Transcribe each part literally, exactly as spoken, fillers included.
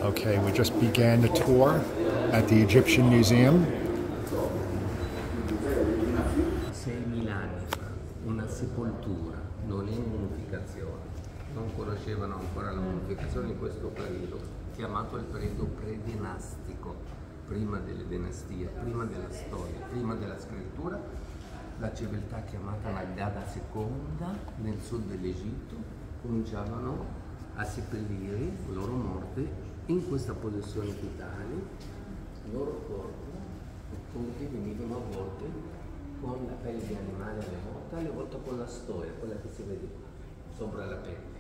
Okay, we just began the tour at the Egyptian Museum. seimila anni fa, una sepoltura, non è mummificazione. Non conoscevano ancora la mummificazione in questo periodo, chiamato il periodo predinastico, prima delle dinastie, prima della storia, prima della scrittura. La civiltà chiamata Nagada seconda nel sud dell'Egitto cominciavano a seppellire i loro morti in questa posizione fetale, il loro corpo, che venivano a volte con la pelle di animale alle volte, alle volte con la storia, quella che si vede qua, sopra la pelle.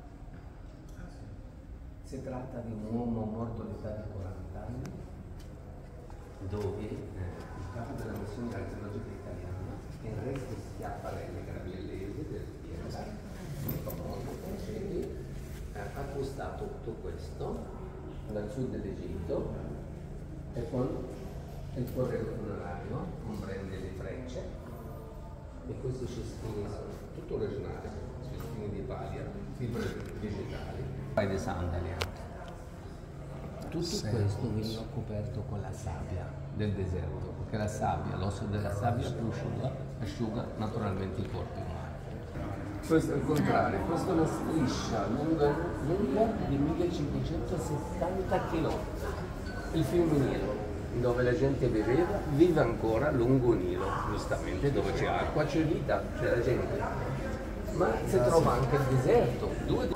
Si tratta di un uomo morto all'età di quaranta anni, dove eh, il capo della missione archeologica italiana, Enrico Schiaparelli Graviellese del Piera, ha acquistato tutto questo dal sud dell'Egitto e con il corredo funerario comprende le frecce e questi cestini sono tutto originale, cestini di paglia, fibre vegetali, poi di sandalia. Tutto sì. Questo veniva coperto con la sabbia del deserto, perché la sabbia, l'osso della sabbia asciuga, asciuga naturalmente i corpi umani. Questo è il contrario, questa è una striscia lunga, lunga di millecinquecentosettanta chilometri. Il fiume Nilo, dove la gente viveva, vive ancora lungo Nilo, giustamente, dove c'è acqua, c'è vita, c'è la gente. Ma si trova anche il deserto. Due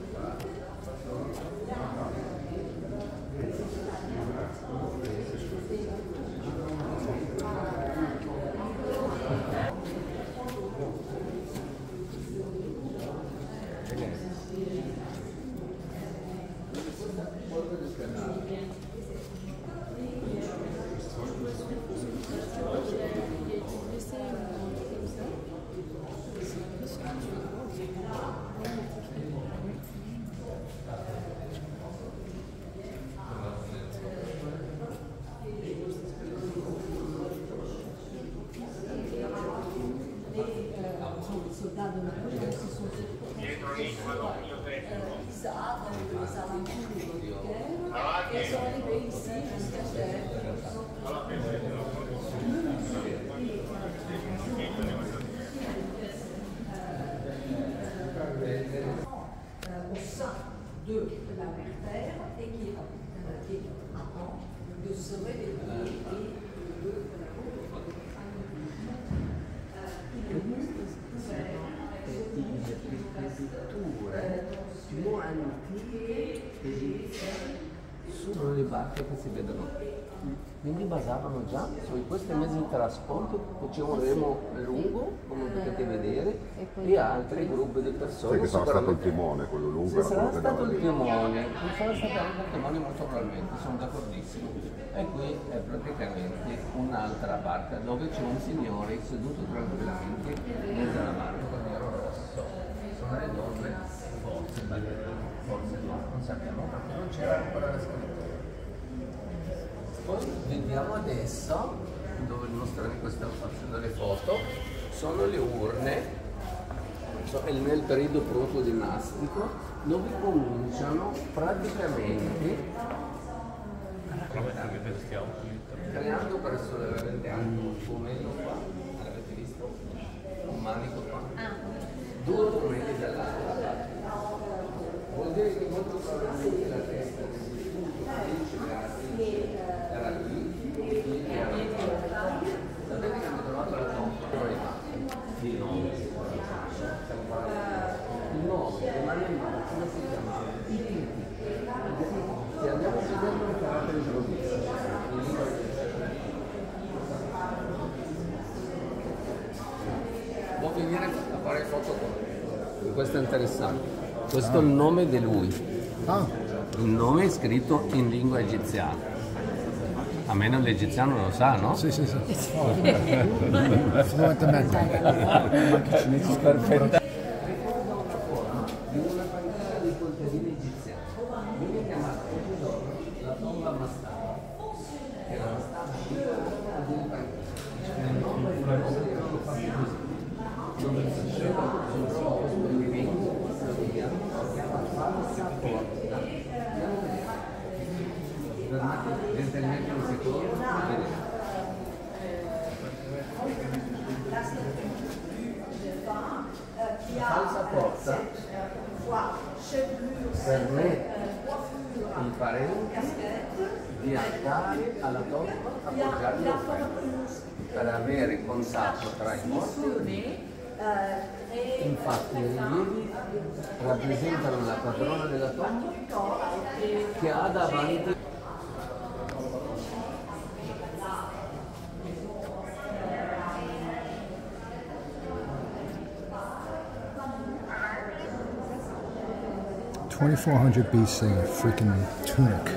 au sein de la mère Terre et qui est, euh, qui est avant de se réveiller et de più antiche egiziane sono le barche che si vedono qui. Quindi basavano già su questi mezzi di trasporto, c'è un remo lungo, come potete vedere, e altri gruppi di persone. Sì, che sarà stato il timone, quello lungo. Se sarà stato il timone, non sarà stato anche il timone molto probabilmente, sono d'accordissimo. E qui è praticamente un'altra barca dove c'è un signore seduto tranquillamente in mezzo alla barca con nero rosso. Sono le donne, forse, forse no, non sappiamo perché non c'era ancora la scrittura. Poi vediamo adesso, dove il nostro amico sta facendo le foto, sono le urne, nel periodo proto-dinastico, dove cominciano praticamente creando presso veramente anche un fumello qua, l'avete visto? Un manico qua, due fumelli dall'altra parte. Vuol dire che molto probabilmente la testa era qui, qui era qui. Sapete che hanno trovato la tomba? Il nome, stiamo parlando. Il nome rimane in mano, come si chiamava? I Titi. Se andiamo a vedere un carattere genovese, in lingua può venire a fare foto con questo è interessante. Questo è il nome di lui. Ah. Il nome è scritto in lingua egiziana. A meno l'egiziano lo sa, no? Sì, sì, sì. Fluentemente. Perfetto. Di una famiglia di contadini egiziani. Viene chiamata la tomba Mastaba. Che la Mastaba è del paese. Nel nome di Mastaba erano fatti così. Dove si scelgono sul posto di viventi, lo vediamo, chiama falsa porta. mettere un secondo. La statue de vin qui a Falsa porta permette i parenti di andare alla tomba a appoggiare le offrande per avere contatto tra i morti. Infatti i rilievi rappresentano la padrona della tomba che ha davanti twenty-four hundred B C, freaking tunic.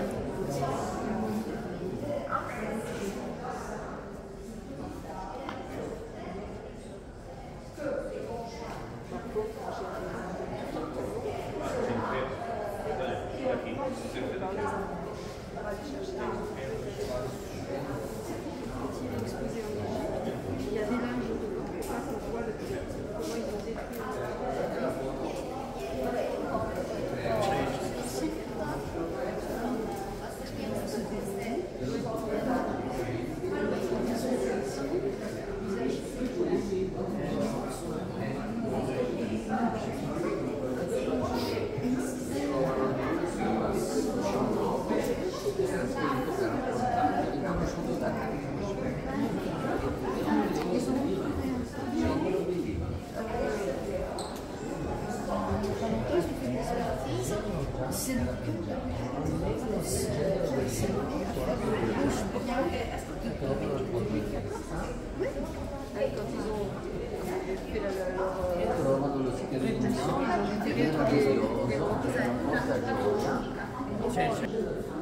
trovano lo schermo meraviglioso, molta gioia.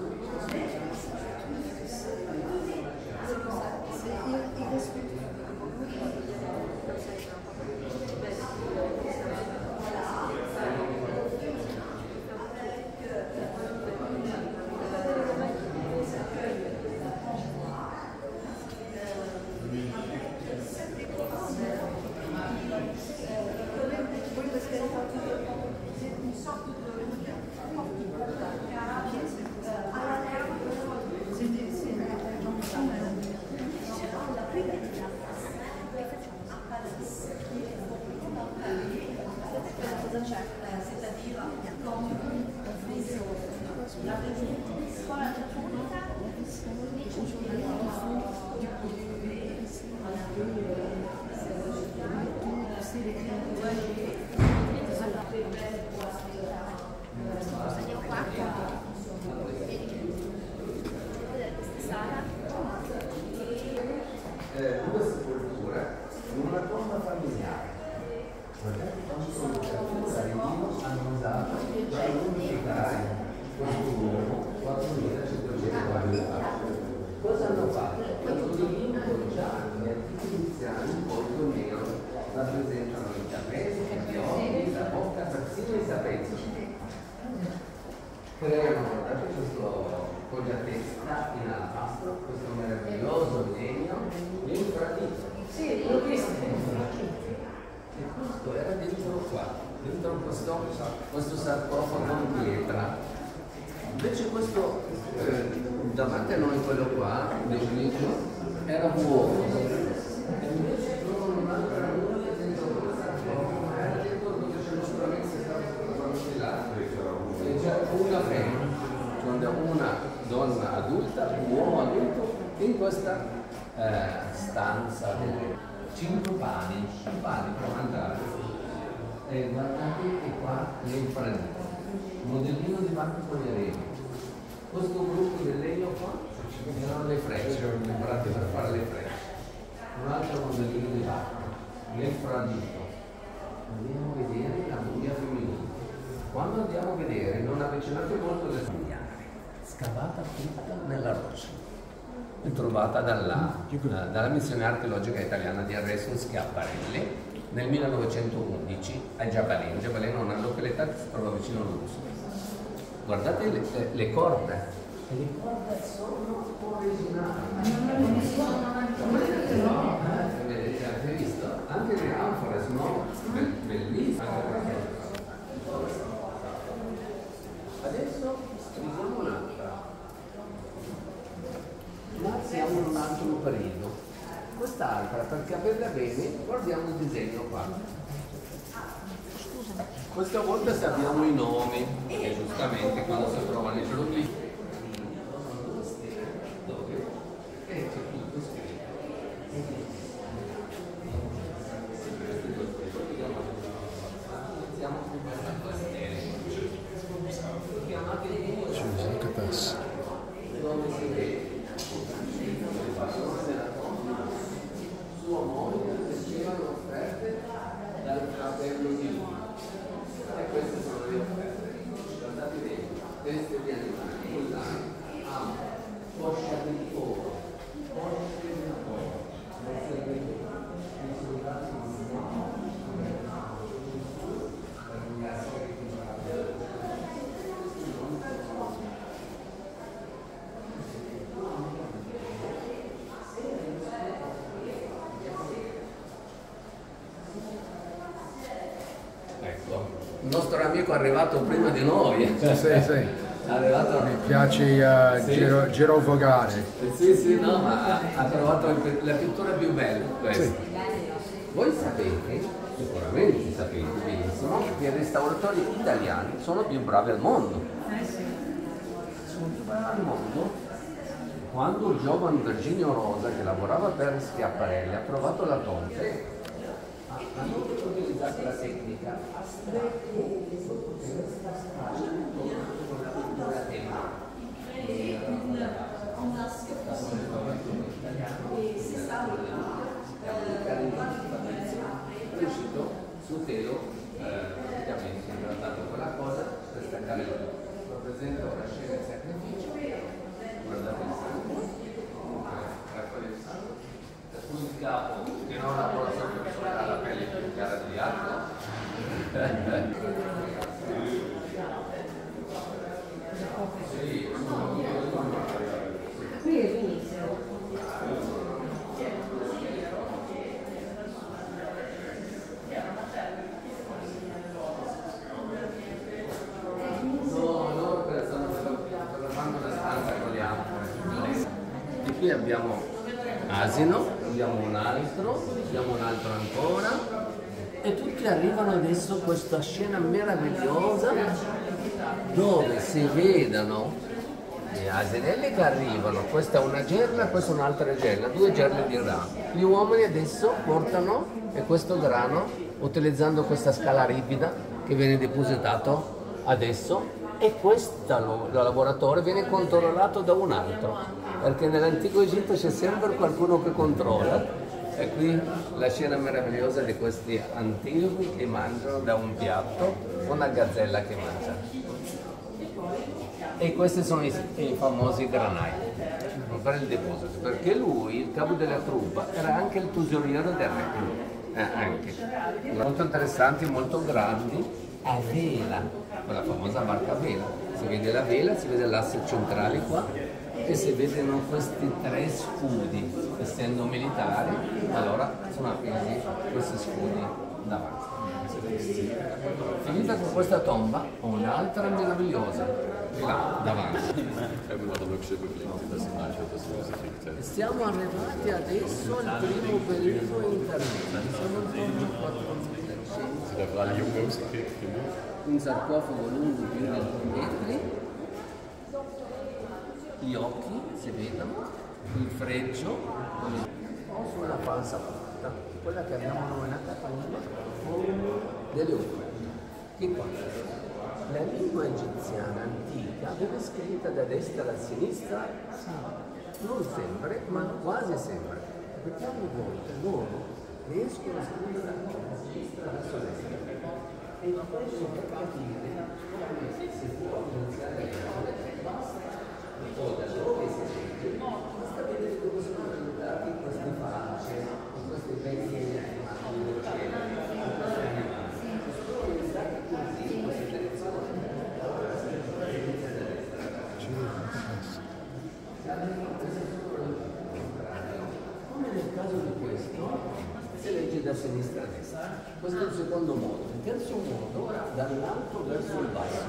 Due sepolture in una tomba familiare. Guardate quanto sono hanno usato per modificare questo uomo quattromilacinquecento anni fa. Cosa hanno fatto? Hanno dipinto già gli antichi iniziali in volto nero, rappresentano i capelli, gli occhi, la bocca, persino i sapezzi. Creano, guardate questo con la testa in alabastro, questo meraviglioso legno, l'infradito. Sì, l'ho visto. E questo era dentro qua, dentro questo, questo sarcofago in pietra. Invece questo, eh, davanti a noi quello qua, del legno, era vuoto. E invece trovano un'altra nuvola dentro questo sarcofago, era dentro dove c'era sicuramente stato là. E c'era una femmina, una donna adulta, un uomo adulto in questa eh, stanza delle cinque pani, i pani per mangiare. E guardate che qua l'infradito, modellino di Marco Fogliarelli. Questo gruppo del legno qua erano le frecce, erano imparati per fare le frecce. Un altro modellino di Marco, l'infradito. Andiamo a vedere la mummia femminile. Quando andiamo a vedere, non avvicinate molto le familiari, scavata tutta nella roccia, e trovata dalla, dalla missione archeologica italiana di Arresto Schiaparelli nel millenovecentoundici a Giabaleno. Giabaleno è una località che si trova vicino a Luz. Guardate le, le, le corde, e le corde sono originali. Eh, avete visto? Anche le anfore sono bellissime. Adesso vediamo un'altra. siamo in un altro periodo. Quest'altra, per capirla bene, guardiamo il disegno qua. Questa volta sappiamo i nomi, perché giustamente quando si trovano i geroglifici dove e c'è tutto scritto. Iniziamo con questa stele. Dove si vede le persone della tomba, sua moglie ricevano offerte dal fratello di lui. E queste sono le offerte. Guardate dentro, teste di animali, collane, amo, coscia di oro, cosce di oro, non servitori, i soldati di uomo, per ringraziare i il nostro amico è arrivato prima di noi. Sì, sì, sì. È arrivato... Mi piace uh, Sì. giro, girovogare. Sì, sì, no, ma ha, ha trovato la pittura più bella, questa. Sì. Voi sapete, sicuramente sapete benissimo, che i restauratori italiani sono più bravi al mondo. Sono più bravi al mondo. Quando il giovane Virginio Rosa, che lavorava per Schiaparelli, ha trovato la tomba, hanno utilizzato la tecnica a stretto sotto questa scala con la pittura tema. È riuscito su telo praticamente idratato quella cosa per staccare la luce. Rappresenta una scena di sacrificio. Guardate il sangue, raccoglie il sangue, un capo che non ha ha la pelle più chiara di altro. Sì, qui è l'inizio. no, loro pensano per la fanno la stanza con gli altri. E qui abbiamo asino, abbiamo un altro, abbiamo un altro ancora e tutti arrivano adesso a questa scena meravigliosa dove si vedono gli asinelli che arrivano, questa è una gerla, questa è un'altra gerla, due gerle di grano. Gli uomini adesso portano e questo grano utilizzando questa scala ripida che viene depositato adesso e questo lavoratore viene controllato da un altro, perché nell'antico Egitto c'è sempre qualcuno che controlla. E qui la scena meravigliosa di questi antichi che mangiano da un piatto, una gazzella che mangia. E questi sono i, i famosi granai per il deposito, perché lui, il capo della truppa, era anche il tesoriero del re. Eh, anche. Molto interessanti, molto grandi, a vela, quella famosa barca a vela. Si vede la vela, si vede l'asse centrale qua e si vedono questi tre scudi. Essendo militari, allora sono appesi questi scudi davanti. Finita con questa tomba, ho un'altra meravigliosa, là davanti. E siamo arrivati adesso al primo periodo intermedio, siamo intorno al quattrocento. Un sarcofago lungo più di due metri, gli occhi si vedono, il freccio, o sulla falsa porta, quella che abbiamo nominata tomba delle occhi. Che cosa? La lingua egiziana antica viene scritta da destra a sinistra, non sempre, ma quasi sempre, perché ogni volta loro riescono a scrivere da sinistra verso destra. E questo per capire come si può iniziare a leggere, basta o da dove si legge, basta vedere dove sono risultati queste facce, queste vecchie animali del cielo, questi animali. Sono iniziati così in questa direzione. Allora si inizia da destra. Come nel caso di questo, si legge da sinistra a destra. Questo è il secondo modo. Il terzo modo ora dall'alto verso il basso.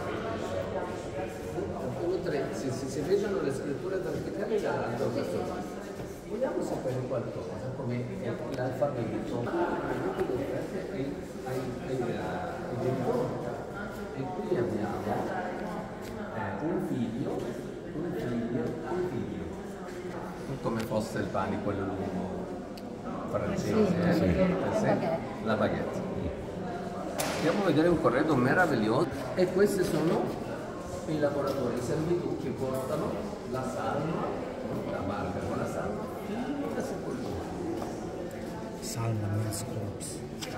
Tre, si, si, si vedono le scritture verticali dall'alto verso il basso. Vogliamo sapere qualcosa come l'alfabeto ai genitori. E qui abbiamo eh, un figlio, un figlio, un figlio. Come fosse il pane, quello lungo francese, eh? Sì, Eh, sì? La baguette. Andiamo a vedere un corredo meraviglioso e questi sono i lavoratori, i servitù che portano la salma, la barca con la salma, fino alla sepoltura. Salma means corpse.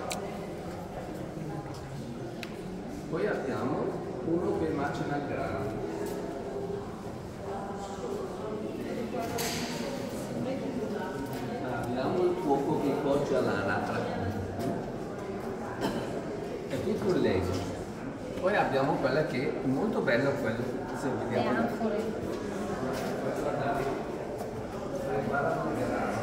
Poi abbiamo uno che macina il grano. Abbiamo il fuoco che poggia l'anatra. È tutto in legno. Poi abbiamo quella che è molto bella, quella se vediamo. Le anfore. Guardate, preparano il grano.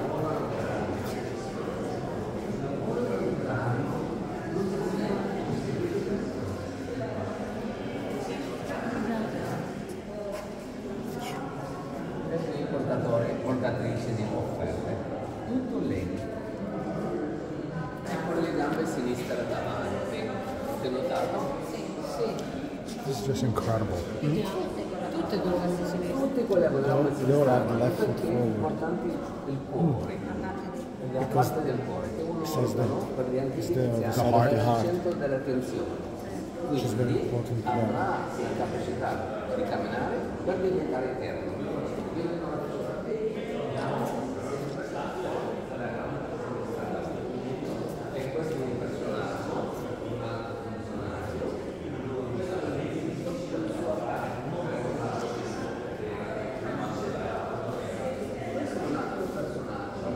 Portatrice di offerte, tutto in legno e con le gambe sinistra davanti. Avete notato? This is just incredible. Tutte e due queste sinistre. Tutte con le gambe Loro hanno sinistra, left foot perché forward. importanti il cuore, la parte del cuore, che è un says that organo per gli antichi it's the- the iniziali, side of the è il heart. centro dell'attenzione. Which is very Quindi important to avrà la capacità di camminare per diventare eterno. E questo è un personaggio, un altro personaggio. Questo è un altro personaggio.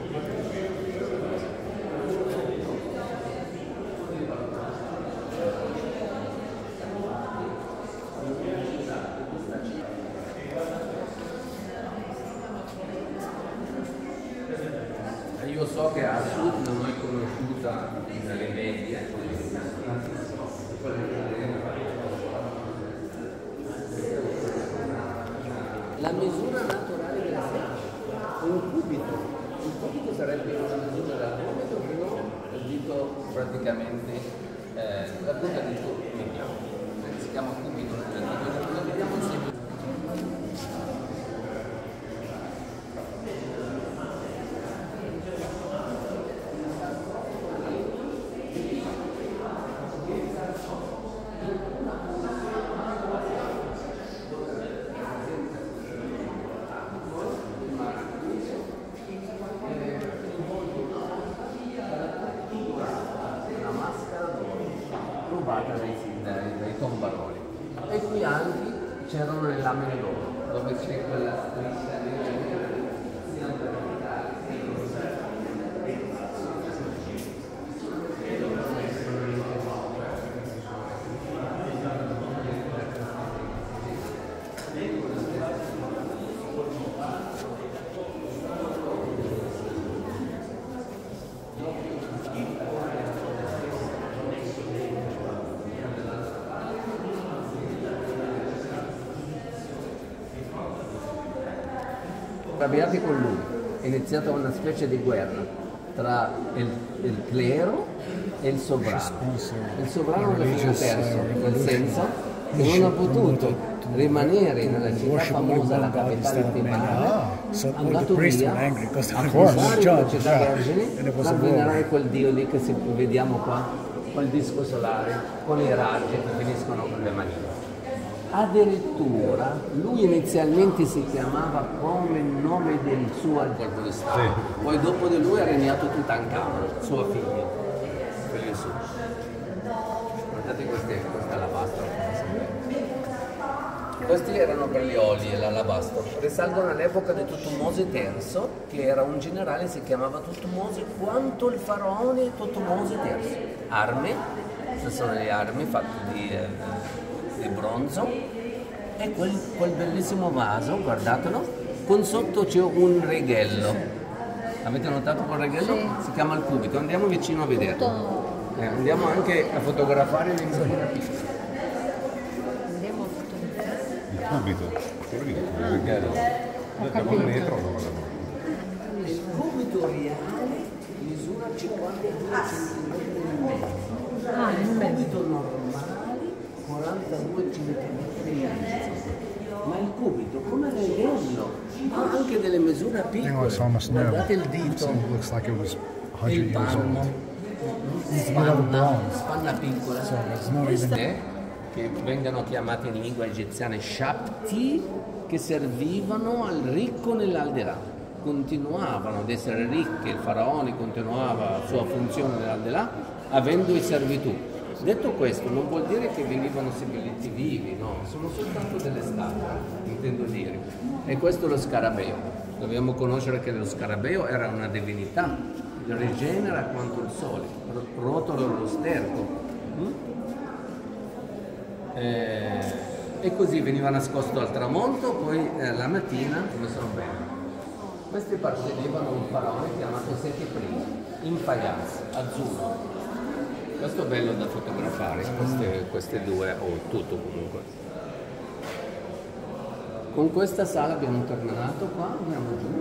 Io so che a sud non è conosciuta dalle medie. La misura naturale della faccia, un cubito. Un cubito sarebbe una misura da cubito fino al dito praticamente, eh, la punta del dito mediano. Si chiama cubito nel dito. Lo vediamo insieme. Una maschera d'oro rubata dai, dai, dai tombaroli. E qui anche c'erano le lamine d'oro, dove c'è quella striscia nera sia verticale che arrabbiati con lui, è iniziata una specie di guerra tra il, il clero e il sovrano. Il sovrano alla fine ha perso, nel senso che non ha potuto rimanere nella città famosa, la capitale tebana, è andato via a accusare la città vergine per venerare quel dio lì che si, vediamo qua, col disco solare, con i raggi che finiscono con le manine. Addirittura lui inizialmente si chiamava come il nome del suo colpo di stato, sì. Poi dopo di lui ha regnato Tutankhamon, suo figlio, figlio suo. Guardate queste, questa alabastro. Questi erano per gli oli e l'alabastro, risalgono all'epoca di Tutmosi terzo, che era un generale, si chiamava Tutmosi quanto il faraone Tutmosi terzo. Armi, queste sono le armi fatte di... Eh, di bronzo e quel, quel bellissimo vaso, guardatelo, con sotto c'è un righello. Avete notato quel righello? Sì. Si chiama il cubito, andiamo vicino a vederlo. Eh, andiamo anche a fotografare le fotografie. Andiamo a fotografare. Il cubito, quello lì, il righello. Abbiamo il metro, no? cubito reale misura cinquantadue centimetri e mezzo. Ah, il in mezzo. cubito normale quarantadue centimetri e mezzo. Ma il cubito, come vederlo? Ha anche delle misure You know, piccole. it's almost new. Guardate il dito. It looks like it was one Il hundred years palmo. old. It's made out of Spanna, bronze. spanna piccola. So it's not Queste even. che vengono chiamate in lingua egiziana shapti, che servivano al ricco nell'aldilà. Continuavano ad essere ricchi, il faraone continuava la sua funzione nell'aldilà avendo i servitù. Detto questo, non vuol dire che venivano seppelliti vivi, no, sono soltanto delle statue, intendo dire. E questo è lo scarabeo. Dobbiamo conoscere che lo scarabeo era una divinità, rigenera quanto il sole, rotola lo sterco. Mm? Eh, e così veniva nascosto al tramonto, poi eh, la mattina come sono bene. Questi appartenevano a un faraone chiamato Seti I, in faianza, azzurro. Questo è bello da fotografare, queste, queste due, o oh, tutto comunque. Con questa sala abbiamo terminato qua, andiamo giù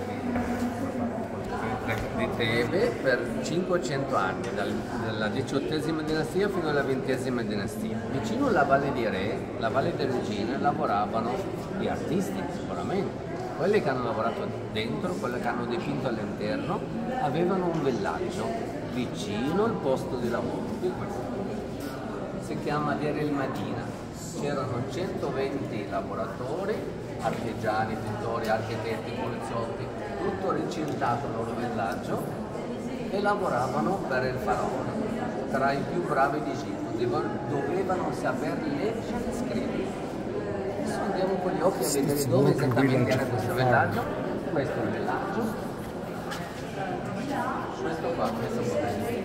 di Tebe per cinquecento anni, dal, dalla diciottesima dinastia fino alla ventesima dinastia. Vicino alla Valle di Re, la Valle delle Regine, lavoravano gli artisti sicuramente. Quelli che hanno lavorato dentro, quelli che hanno dipinto all'interno, avevano un villaggio vicino al posto di lavoro. Si chiama Deir el Madina. C'erano centoventi lavoratori, artigiani, pittori, architetti, poliziotti, tutto ricintato al loro villaggio e lavoravano per il faraone, tra i più bravi d'Egitto. Dovevano saper leggere e scrivere. Adesso andiamo con gli occhi a vedere dove esattamente era questo villaggio. Questo è il villaggio. Questo qua, questo qua.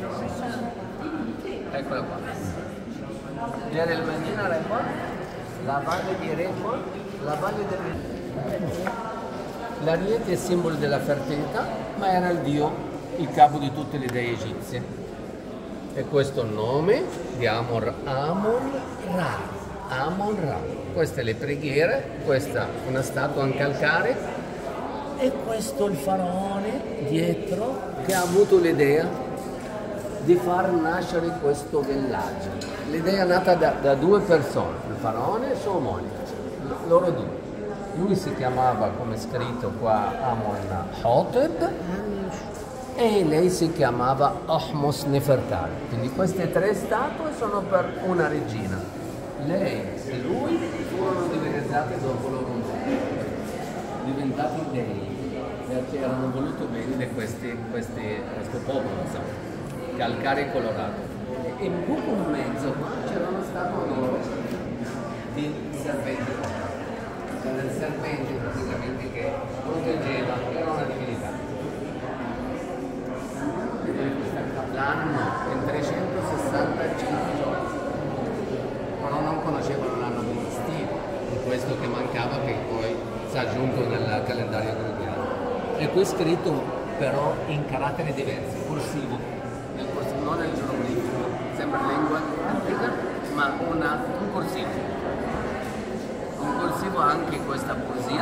Eccolo qua. Deir el Madina era qua, la valle di Re qua, la valle del L'ariete è simbolo della fertilità, ma era il dio, il capo di tutte le dee egizie. E questo nome di Amon Amon Ra. Amon Ra. Queste le preghiere, questa una statua in calcare e questo il faraone dietro che ha avuto l'idea di far nascere questo villaggio. L'idea è nata da, da due persone, il faraone e sua moglie, loro due. Lui si chiamava, come scritto qua, Amenhotep e lei si chiamava Ahmos Nefertari. Quindi queste tre statue sono per una regina. Lei e lui furono diventati dopo loro diventati dei, perché erano voluti bene di questi, questi, questo popolo, insomma, calcare colorato. E in poco in mezzo c'era una statua loro di serpente. Del serpente praticamente che proteggeva, era una divinità. L'anno in trecentosessantacinque giorni, però non conoscevano l'anno bisestile, di questo che mancava che poi si è aggiunto nel calendario gregoriano. E qui è scritto però in caratteri diversi, corsivo, nel corsivo, non nel geroglifico, sempre lingua antica, ma una, un corsivo. Un corsivo anche questa poesia,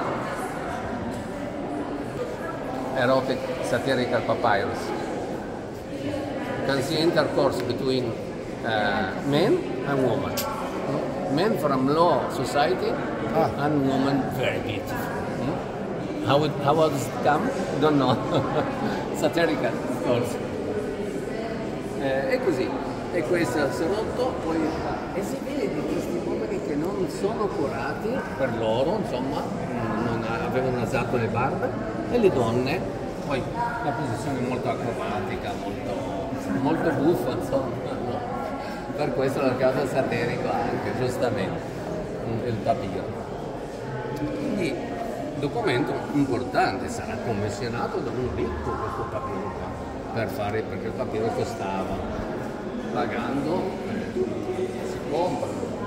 erotic satirical papyrus. You can see intercourse between uh, men and women. Men from low society ah. and women very beautiful. Hmm? How, it, how does it come? Don't know. Satirical, of course. Eh, e così. E questo si è rotto, poi e si vede questi uomini che non sono curati per loro, insomma, non avevano usato le barbe, e le donne, poi la posizione è molto acrobatica, molto, molto buffa, insomma, no? Per questo l'ho chiamato satirico anche, giustamente, il papiro. Quindi, documento importante, sarà commissionato da un ricco questo papiro qua, per fare, perché il papiro costava. Pagando si comprano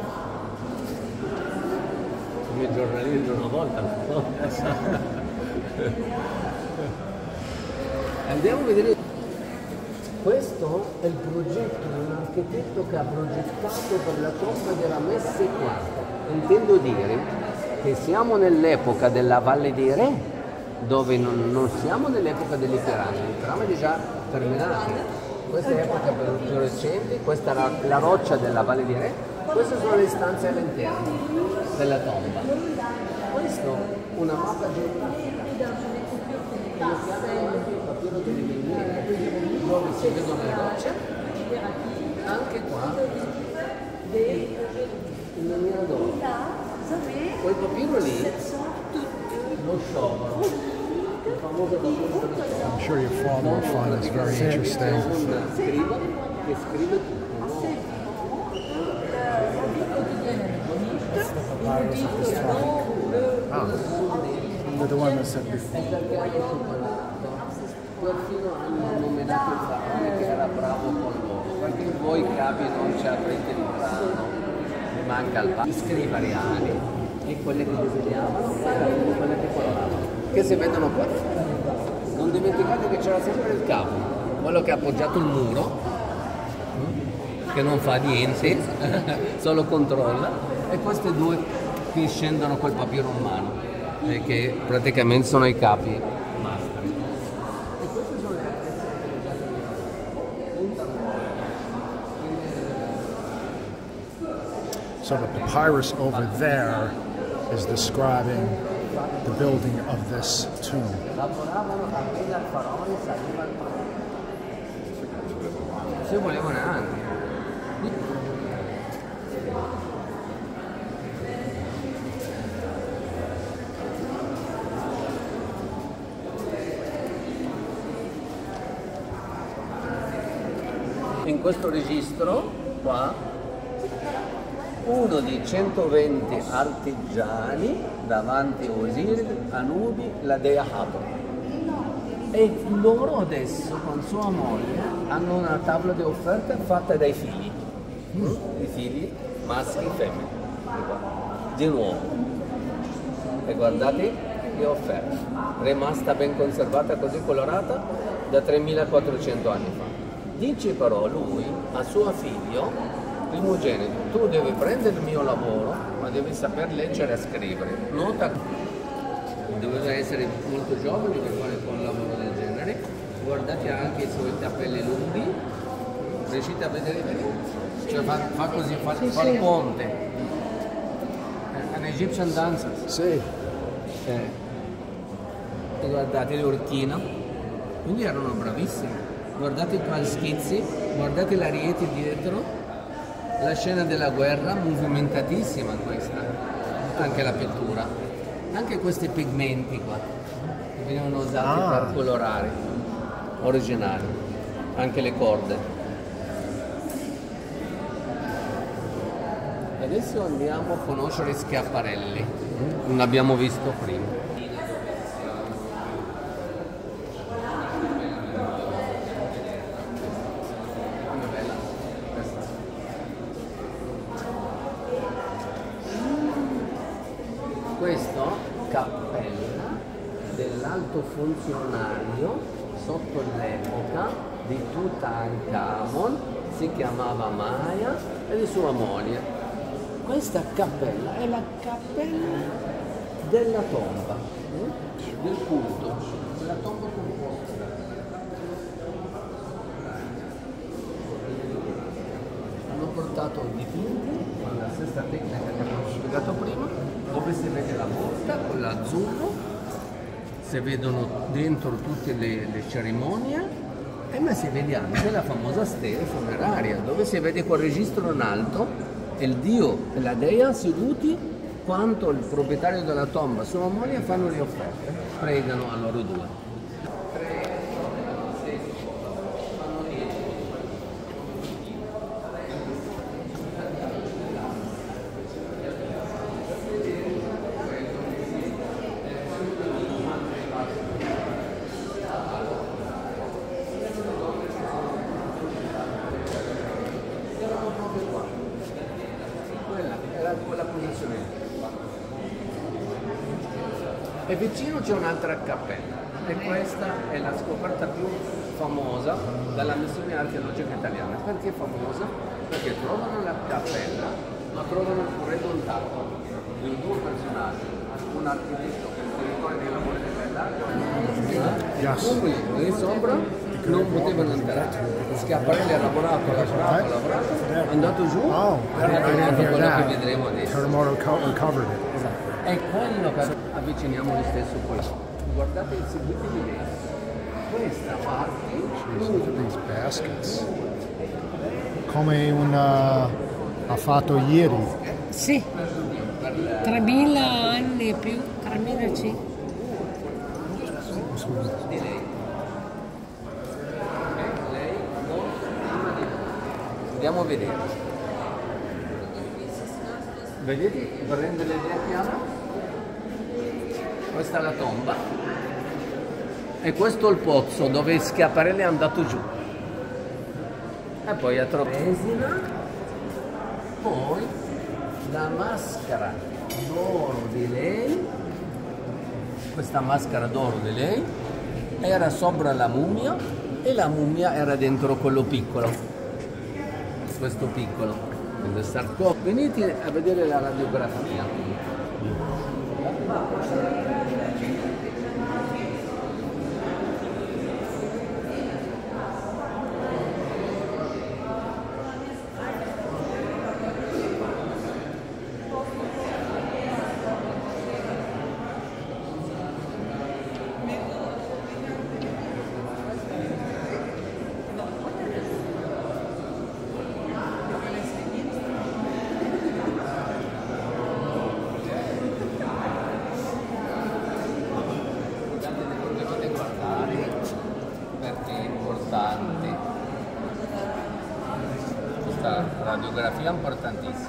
come i giornalieri di una volta. No? Andiamo a vedere. Questo è il progetto di un architetto che ha progettato per la tomba della Messe quarta. Intendo dire che siamo nell'epoca della Valle dei Re dove non, non siamo nell'epoca delle piramidi, le piramidi già terminate. Questa è epoca più recente, questa è la, la roccia della Valle di Re, queste sono le stanze all'interno della tomba. Questo una mappa geografica, lo chiamano anche il papiro delle miniere, dove si vedono le rocce, anche qua, il miniera d'oro. Quel papiro lì, lo sciopero. I'm sure your father will find this very interesting. That's the papyrus of this time. Oh, the, the one that said before. Perfino hanno nominato il faraone che era bravo con loro, perché voi capi non ci avrete l'uranio, mi manca il pane. I scrivariali e quelle che disegnavano erano quelle che coloravano, che si vedono qua. Non dimenticate che c'era sempre il capo, quello che ha appoggiato il muro, che non fa niente, solo controlla, e queste due che scendono col papiro in mano, e che praticamente sono i capi mastri. E queste sono le So the papyrus over there is describing the building of this tomb. Lavoravano appena il faraone saliva al trono. Se volevano anche. In questo registro qua uno di centoventi artigiani davanti a Osiris, Anubi, la dea Hathor. E loro adesso con sua moglie hanno una tavola di offerte fatta dai figli, i figli maschi e femmine, di nuovo. E guardate le offerte, rimasta ben conservata così colorata da tremilaquattrocento anni fa. Dice però lui a suo figlio, primogenito, tu devi prendere il mio lavoro, ma devi saper leggere e scrivere. Nota, doveva essere molto giovane per fare un lavoro del genere. Guardate anche i suoi capelli lunghi, riuscite a vedere? Cioè fa, fa così, fa, fa il ponte. An Egyptian dancer. Sì. Eh. E guardate l'orchino, quindi erano bravissimi. Guardate qua gli schizzi, guardate l'ariete dietro, la scena della guerra, movimentatissima questa, anche la pittura, anche questi pigmenti qua, che venivano usati ah. per colorare, originali, anche le corde. Adesso andiamo a conoscere i schiaparelli, non l'abbiamo visto prima. Questo cappella dell'alto funzionario sotto l'epoca di Tutankhamon, si chiamava Maya, e di sua moglie. Questa cappella è la cappella della tomba, eh? del culto, della tomba composta. Hanno portato dipinti con la stessa tecnica che abbiamo spiegato prima, dove si vede la volta con l'azzurro, si vedono dentro tutte le, le cerimonie, e ma si vede anche la famosa stele funeraria, dove si vede quel registro in alto, il dio e la dea seduti, quanto il proprietario della tomba e sua moglie fanno le offerte, pregano a loro due. E vicino c'è un'altra cappella, e questa è la scoperta più famosa dalla missione archeologica italiana. Perché famosa? Perché trovano la cappella, ma trovano il redondato di due personaggi, un architetto che è il direttore dei lavori del Yes. Comunque lì sopra non potevano andare. Schiaparelli ha lavorato, ha lavorato, ha lavorato, è andato giù, Oh, I ha didn't, I fatto didn't hear quello che that. vedremo adesso. Terremoto co- recovered it. Esatto. È quello che avviciniamo lo stesso qui. Guardate il seguito di me. Questa parte Jeez, look at these baskets. Come un uh, ha fatto ieri. Sì, tremila anni e più, tremila sì. di lei. Lei non prima di noi. Andiamo a vedere. Vedete, per rendere l'idea chiara? Questa è la tomba. E questo è il pozzo dove Schiaparelli è andato giù. E poi ha trovato resina. Poi la maschera d'oro di lei, questa maschera d'oro di lei, era sopra la mummia e la mummia era dentro quello piccolo. Questo piccolo. Il sarcofago. Venite a vedere la radiografia. Radiografia importantissima.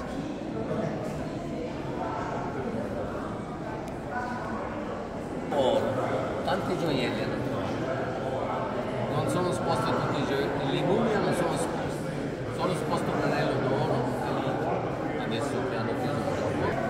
Oro, tanti gioielli hanno trovato. Non sono esposti tutti i gioielli, le mummie non sono esposte, sono esposto un anello d'oro lì, adesso piano piano piano.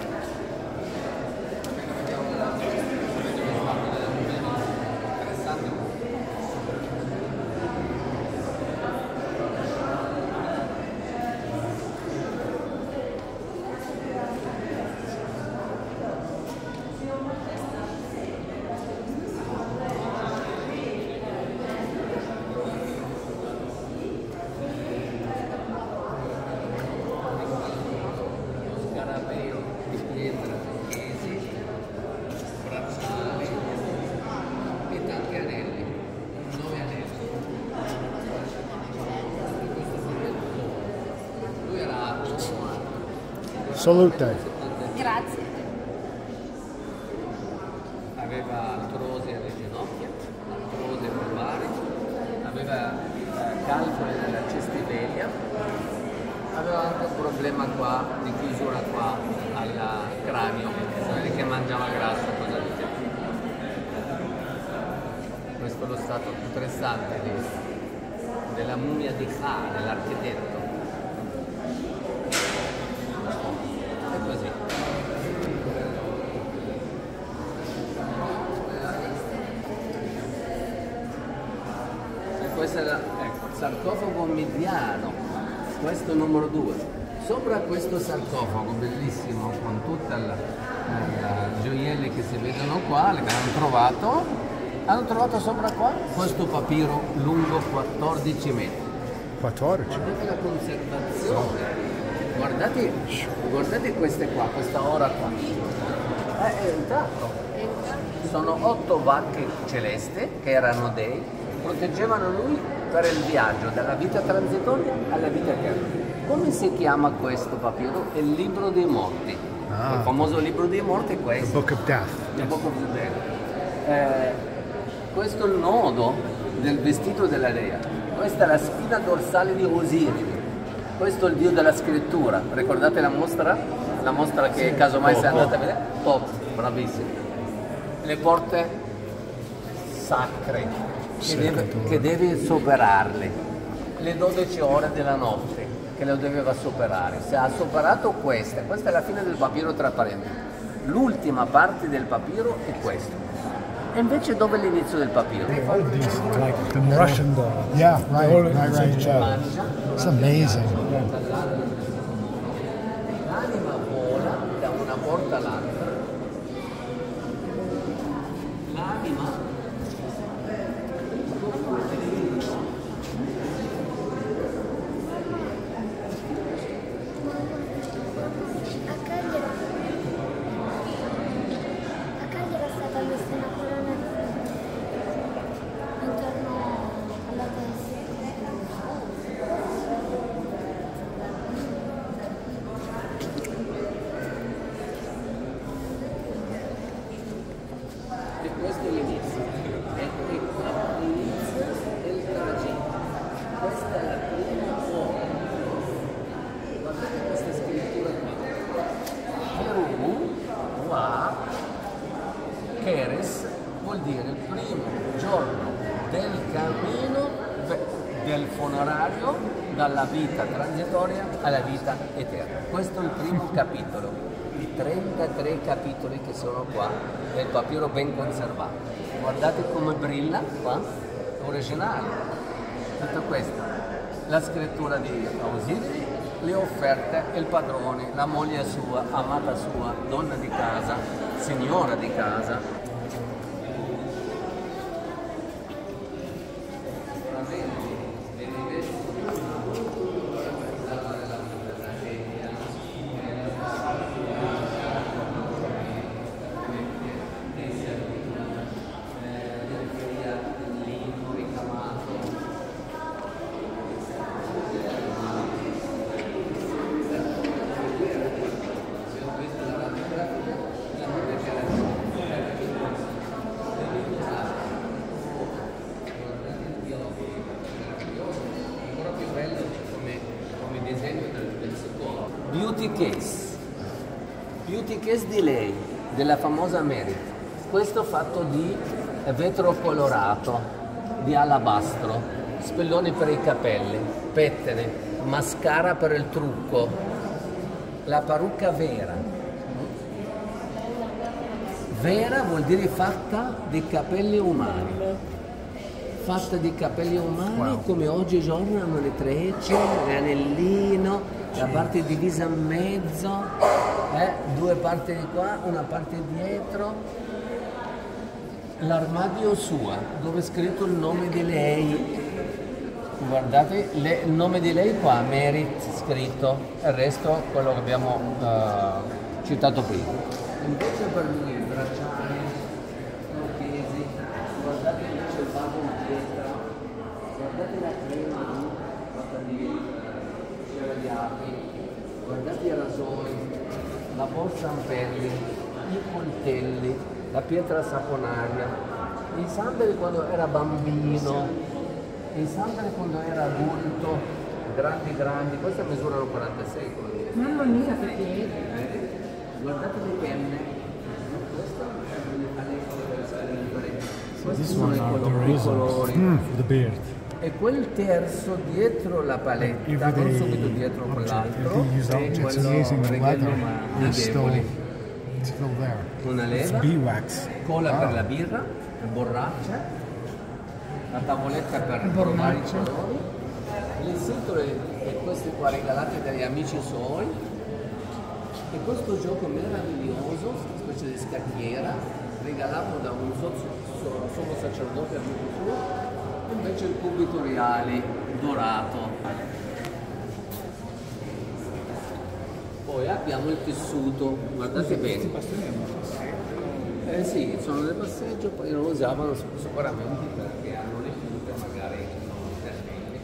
Salute. Grazie. Aveva artrosi alle ginocchia, artrosi ai lombari, aveva eh, calcoli nella cestivelia, aveva anche un problema qua di chiusura qua al cranio, quelli che mangiava grasso, cosa diciamo. Questo è lo stato interessante di, della mummia di Kha, dell'architetto. Così. E questo è la, ecco, il sarcofago mediano, questo è il numero due. Sopra questo sarcofago bellissimo con tutti i gioielli che si vedono qua, che hanno trovato, hanno trovato sopra qua questo papiro lungo quattordici metri. quattordici. Guardate la conservazione. Guardate, guardate queste qua, questa ora qua. Eh, è intratto. Sono otto vacche celeste che erano dei, proteggevano lui per il viaggio dalla vita transitoria alla vita eterna. Come si chiama questo papiro? Il libro dei morti. Ah. Il famoso libro dei morti è The questo. Book of Death. Il Book of Death. Eh, questo è il nodo del vestito della dea. Questa è la spina dorsale di Osiris. Questo è il dio della scrittura, ricordate la mostra? La mostra che casomai sei andata a vedere? Top, bravissimo. Le porte sacre, che deve, che deve superarle. Le dodici ore della notte, che le doveva superare. Se ha superato questa, questa è la fine del papiro trasparente. L'ultima parte del papiro è questo. E invece dove è l'inizio del papiro? All of these, like the Russian doll. Yeah, right, right, right. Yeah. It's amazing. L'anima vola da una porta all'altra. L'anima prima vuol dire il primo giorno del cammino del funerario dalla vita transitoria alla vita eterna. Questo è il primo capitolo di trentatré capitoli che sono qua nel papiro ben conservato. Guardate come brilla qua, originale. Tutto questo, la scrittura di Ausili, le offerte, il padrone, la moglie sua, amata sua, donna di casa, signora di casa. Beauty case, beauty case di lei, della famosa Merit. Questo fatto di vetro colorato, di alabastro, spelloni per i capelli, pettine, mascara per il trucco, la parrucca vera. Vera vuol dire fatta di capelli umani. Fatta di capelli umani, wow. Come oggigiorno hanno le trecce, l'anellino, la parte divisa a mezzo, eh, due parti di qua, una parte dietro, l'armadio sua, dove è scritto il nome di lei. Guardate le, il nome di lei qua, Merit scritto, il resto quello che abbiamo uh, citato prima. Invece per lui il bracciale, marchesi, guardate invece il vaso in pietra, guardate la crema fatta di cera di api, guardate i rasoi, la borsa ampelli, i coltelli, la pietra saponaria, i sandali quando era bambino, i sandali quando era adulto, grandi grandi, queste misurano quarantasei. Mamma mia, che piedi! Guardate le penne, questo è le palette per scrivere, questi This sono one i are the colori, i razors colori. mm, for the beard. E quel terzo dietro la paletta, non Everyday subito dietro quell'altro, everyday used è objects quello using the leather regalo is still, amichevoli. it's still there. Una It's leva, beeswax. cola per Ah. la birra, le borracce, la tavoletta per provare i colori, le sitole e questi qua regalati dagli amici suoi, e questo gioco meraviglioso, una specie di scacchiera, regalato da un sommo sacerdote amico suo, e invece il cubito reale dorato. Poi abbiamo il tessuto, guardate bene. Eh sì, sono del passeggio, poi lo usavano sicuramente perché hanno le punte magari non termine.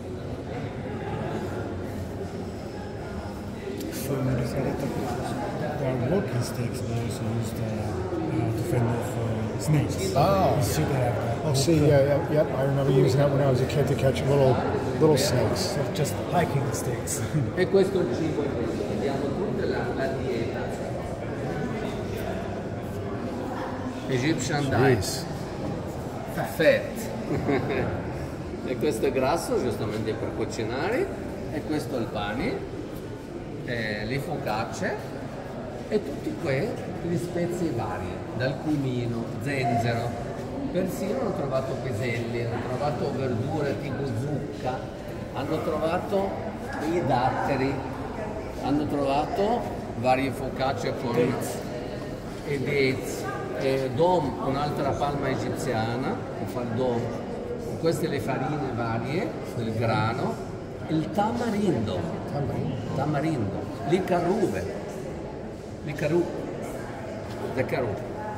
There are walking sticks that are also used uh, uh, to fend off uh, snakes. Oh. You see they have that. Oh, see, yeah, yeah, yep. I remember using that when I was a kid to catch little, little snakes. So just hiking sticks. E questo è il cibo, vediamo tutta la, la dieta. Egyptian diet. Fat. E questo è grasso, giustamente per cucinare. E questo è il pane, eh, le focacce e tutti qui le spezie varie, dal cumino, zenzero. Persino hanno trovato piselli, hanno trovato verdure tipo zucca, hanno trovato i datteri, hanno trovato varie focacce con i dates, e dom, un'altra palma egiziana, che fa il dom. Queste le farine varie del grano, il tamarindo, tamarindo, l'icarube, l'icarube, the carob.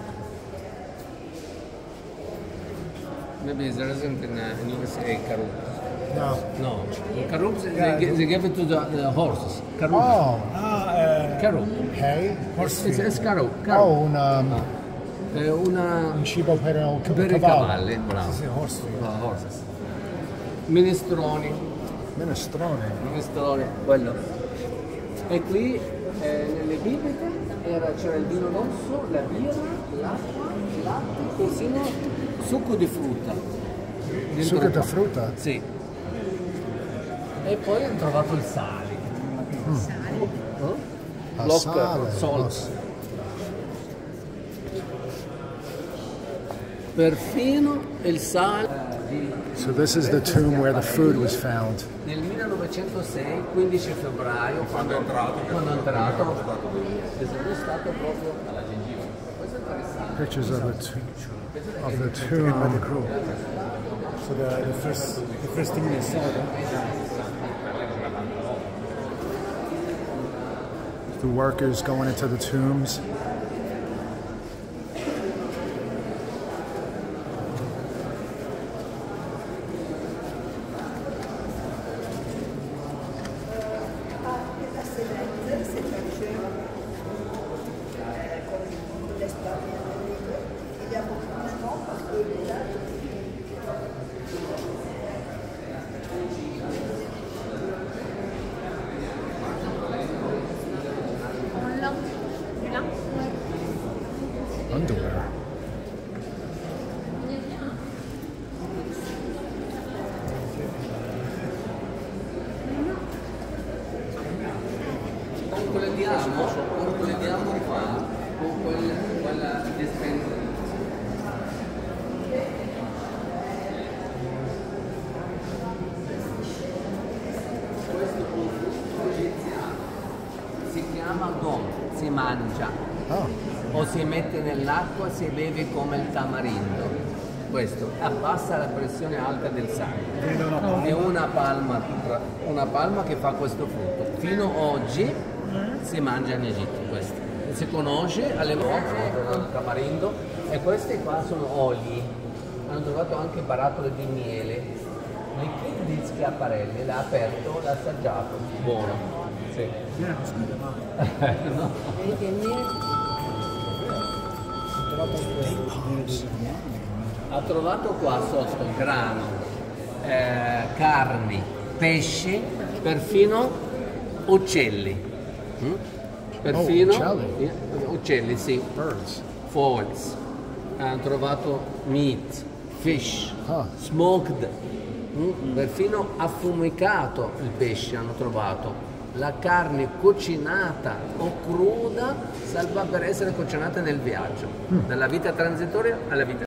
Maybe there isn't in, uh, in U S A carob. No. No, carob they, gi- they give it to the, the horses. Carob. Oh, Carob. hay? It's, it's, it's carob. Oh, carob. un, um, È una un cibo per il ca- per i cavallo. cavalli, bravo. Sì, sì, horse food. No, horses. Minestroni. Minestrone. Minestrone, quello. E qui eh, nelle bibite era, c'era il vino rosso, la birra, l'acqua, il latte, persino succo di frutta. Dentro Succo di qua. frutta? Sì. E poi hanno trovato il sale. No? Ah, Loc- sale. salt. Oh, Perfino il sale. so this is the tomb where the food was found. Nel millenovecentosei, quindici febbraio, quando è entrato, quando è entrato, è stato proprio alla gengiva. Questo è interessante. Pictures of the, to- of the tomb. So the, the first the first thing they saw. The workers going into the tombs. La sellette, c'est un jeu euh, comme l'espace. Il y a beaucoup de temps parce que là, Underwear. Concludiamo, concludiamo qua con quella, quella dispensa. Questo prodotto egiziano si chiama gom, si mangia Oh, o si mette nell'acqua, si beve come il tamarindo. Questo abbassa la pressione alta del sangue. È una palma, una palma che fa questo frutto. Fino ad oggi si mangia in Egitto questo. Si conosce alle volte il tamarindo e questi qua sono oli. Hanno trovato anche barattoli di miele. Il kit di Schiaparelli l'ha aperto, l'ha assaggiato. Buono. Sì. No. Ha trovato qua sotto grano, eh, carni, pesci, perfino uccelli. Mm? Perfino Oh, uccelli? eh, uccelli, sì. birds. Fowls. Hanno trovato meat, fish, Ah. smoked. Mm? Perfino affumicato il pesce hanno trovato. La carne cucinata o cruda salva per essere cucinata nel viaggio, dalla vita transitoria alla vita